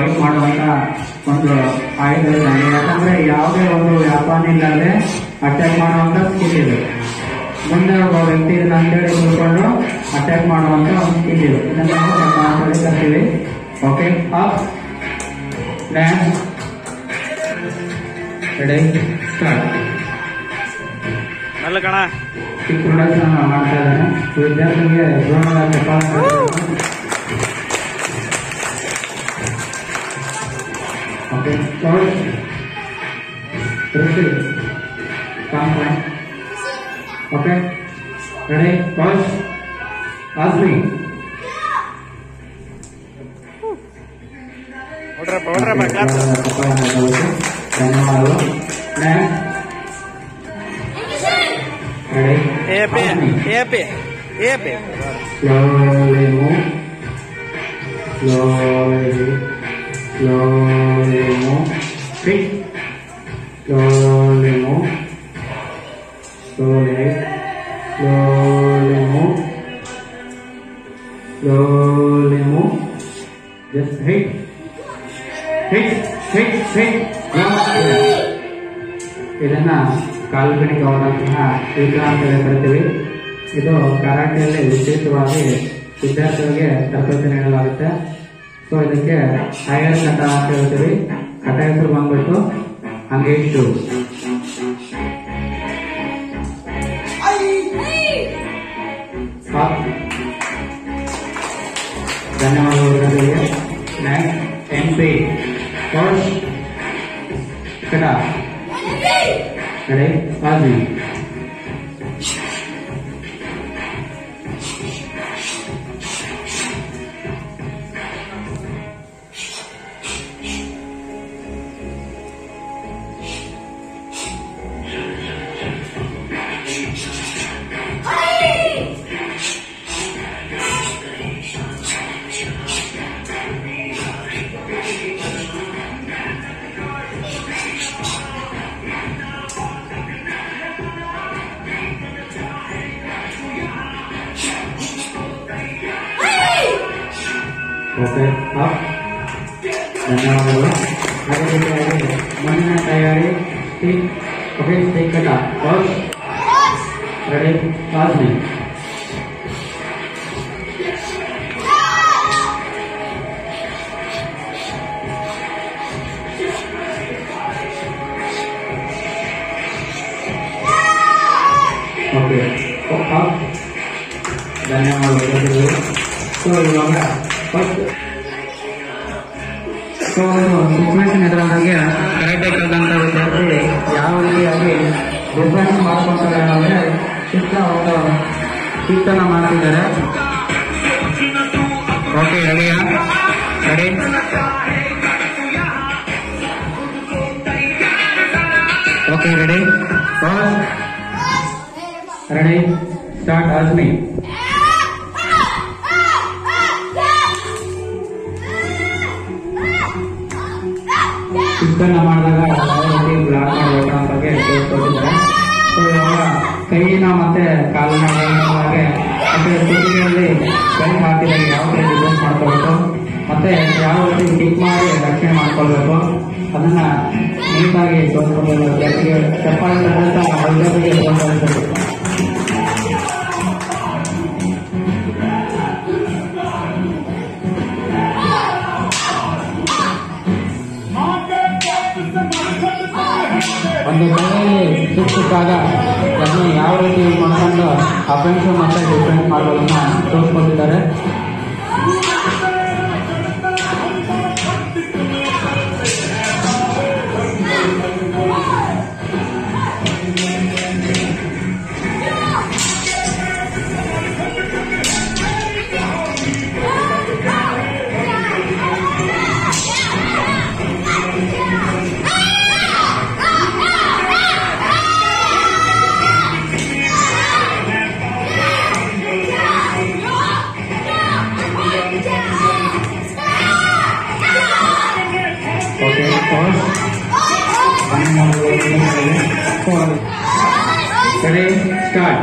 Fight ಮಾಡುವಂತ ಒಂದು ಆಯುಧ. ಯಾಕಂದ್ರೆ ಯಾವುದೇ ಒಂದು ವ್ಯಾಪಾರ ಇಲ್ಲದೆ ಅಟ್ಯಾಕ್ ಮಾಡುವಂತ ಸ್ಕಿಲ್ ಇದೆ. ಮುಂದೆ ಒಬ್ಬ ವ್ಯಕ್ತಿ ಇದನ್ನ ಅಂತೇಳಿ ತಿಳ್ಕೊಂಡು ಅಟ್ಯಾಕ್ ಮಾಡುವಂತ ಒಂದು ಸ್ಕಿಲ್ ಇದೆ. ಇದನ್ನ ನಾವು ಕರ್ತೀವಿ. Okay, up land ready start. ಅಲ್ಲ ಕಣ ಈ ಪ್ರೊಡಕ್ಷನ್ ಮಾಡ್ತಾ ಇದ್ದೇನೆ. ವಿದ್ಯಾರ್ಥಿಗಳಿಗೆ ಓಕೆ, ಓಕೆ ರೆಡಿ ಫಸ್ಟ್ ಆಸ್ಮಿ ಧನ್ಯವಾದಗಳು. Slowly move. Hit. Slowly move. Slowly move. Just hit. ಇದನ್ನ ಕಾಲ್ಪನಿಕವಾದಂತಹ ಯುದ್ಧ ಅಂತ ಕರಿತೀವಿ. ಇದು ಕರಾಟೆಯಲ್ಲಿ ವಿಶೇಷವಾಗಿ ವಿದ್ಯಾರ್ಥಿಗಳಿಗೆ ತರಬೇತಿ ನೀಡಲಾಗುತ್ತೆ. ಸೊ ಇದಕ್ಕೆ ಹೈಯರ್ ಕಟ ಅಂತ ಹೇಳ್ತೀವಿ. ಕಟ ಹೆಸರು ಬಂದ್ಬಿಟ್ಟು ಅಂಗೇಶು. ಧನ್ಯವಾದಗಳು ವಿದ್ಯಾರ್ಥಿಗಳಿಗೆ. ನೆಕ್ಸ್ಟ್ MP ಫಸ್ಟ್ ಕಟ ರೆಡಿ ಬಾಜಿ. Okay, up. ಧನ್ಯವಾದಗಳು. ಅದೇ ರೀತಿಯಾಗಿ ಮಣ್ಣಿನ ತಯಾರಿ ಸ್ಟಿಕ್. ಓಕೆ, ಸ್ಟಿಕ್ ಕಟ ಫಸ್ಟ್ ರೆಡಿ ಆಸ್ಮಿ. Okay, up. ಧನ್ಯವಾದಗಳು. ಸೊ ಇವಾಗ ಫಸ್ಟ್ ಸಿಚುವೇಶನ್ ಎದುರಾದಾಗೆ ಕರೆಕ್ಟಾಗಿ ಕಲಿತಂಥ ವಿದ್ಯಾರ್ಥಿ ಯಾವ ರೀತಿಯಾಗಿ ಡಿಫ್ರೆನ್ಸ್ ಮಾಡ್ಕೊತಾರೆ ಅಂದರೆ ಚಿಕ್ಕ ಒಂದು ಕೀರ್ತನ ಮಾಡ್ತಿದ್ದಾರೆ. ಓಕೆ, ರೆಡಿಯಾ? Ready okay, ready first ready start ಆಸ್ಮಿ. ಚಿಕ್ಕನ್ನ ಮಾಡಿದಾಗ ಯಾವ ರೀತಿ ಬ್ಲಾಕ್ ಮಾಡಬೇಕು ಅಂತ ಬಗ್ಗೆ ತಿಳಿಸ್ಕೊಟ್ಟಿದ್ದಾರೆ. ಸೊ ಇವಾಗ ಕೈನ ಮತ್ತೆ ಕಾಲಿನ ಹಾಗೆ ಮತ್ತೆ ಕುತ್ತಿಗೆಯಲ್ಲಿ ಕೈ ಹಾಕಿದಾಗ ಯಾವ ರೀತಿ ಡಿಫೆನ್ಸ್ ಮಾಡ್ಕೋಬೇಕು ಮತ್ತೆ ಯಾವ ರೀತಿ ಟಿಕ್ ಮಾಡಿ ರಕ್ಷಣೆ ಮಾಡ್ಕೊಳ್ಬೇಕು ಅದನ್ನ ನೀಟಾಗಿ ತೋರಿಸ್ಕೊಳ್ಬೇಕು. ಚಪ್ಪಾಳೆ ತಗೊಂಡ ವೈದ್ಯರಿಗೆ ತೋರಿಸಬೇಕು. ಒಂದು ಕೈಯಲ್ಲಿ ಸಿಕ್ಕಾಗ ಅದನ್ನ ಯಾವ ರೀತಿ ಮಾಡ್ಕೊಂಡು ಅಫೆನ್ಸಿವ್ ಮತ್ತೆ ಡಿಫೆನ್ಸ್ ಮಾಡೋದನ್ನ ತೋರಿಸ್ಕೊಟ್ಟಿದ್ದಾರೆ. Ready, start.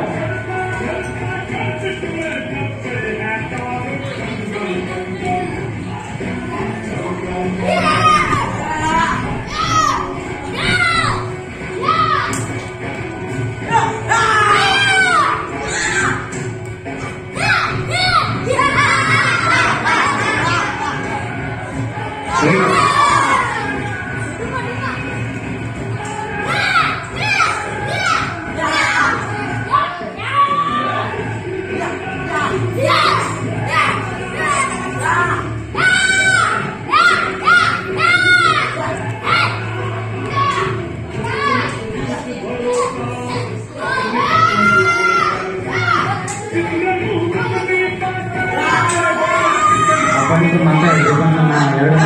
ಅಪ್ಪನಿಗೆ ಮತ್ತೆ ಜೀವನ ಎರಡು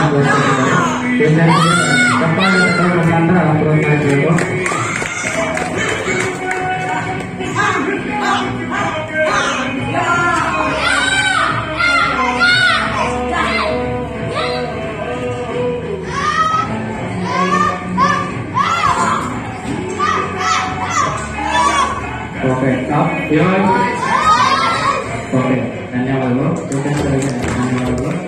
ತಪ್ಪಾದ ಮುಖಾಂತರ ಪ್ರೋತ್ಸಾಹಿಸಬೇಕು. ಓಕೆ ಓಕೆ ಧನ್ಯವಾದಗಳು. ಧನ್ಯವಾದಗಳು.